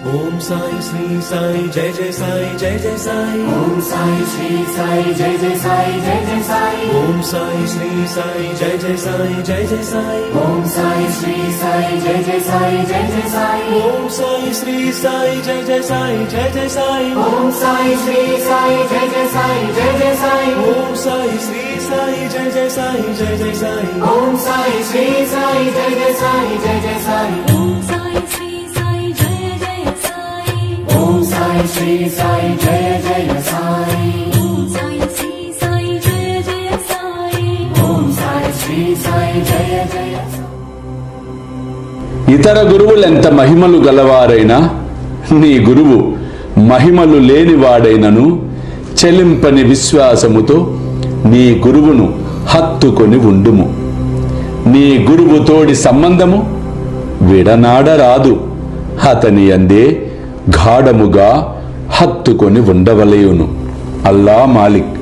ओम साई श्री साई जय जय साई जय जय साई। ओम साई श्री साई जय जय साई जय जय साई। ओम साई श्री साई जय जय साई जय जय साई। ओम साई श्री साई जय जय साई जय जय साई। ओम साई श्री साई जय जय साई जय जय साई। ओम साई श्री साई जय जय साई जय जय साई। ओम साई श्री साई जय जय साई जय जय साई। ओम साई श्री साई जय जय साई जय जय साई। ओम साई श्री साई जय जय साई। ओम साई श्री साई जय जय साई। ओम साई श्री साई जय जय साई। ओम साई श्री साई जय जय साई। ఇతర గురువులెంత మహిమలు గలవారైనా నీ గురువు మహిమలు లేనివాడైనను చెలింపని విశ్వాసముతో నీ గురువును హత్తుకొని ఉండుము. నీ గురువు తోడి సంబంధము విడనాడరాదు. అతని అందే గాఢముగా హత్తుకొని ఉండవలయును. అల్లా మాలిక్.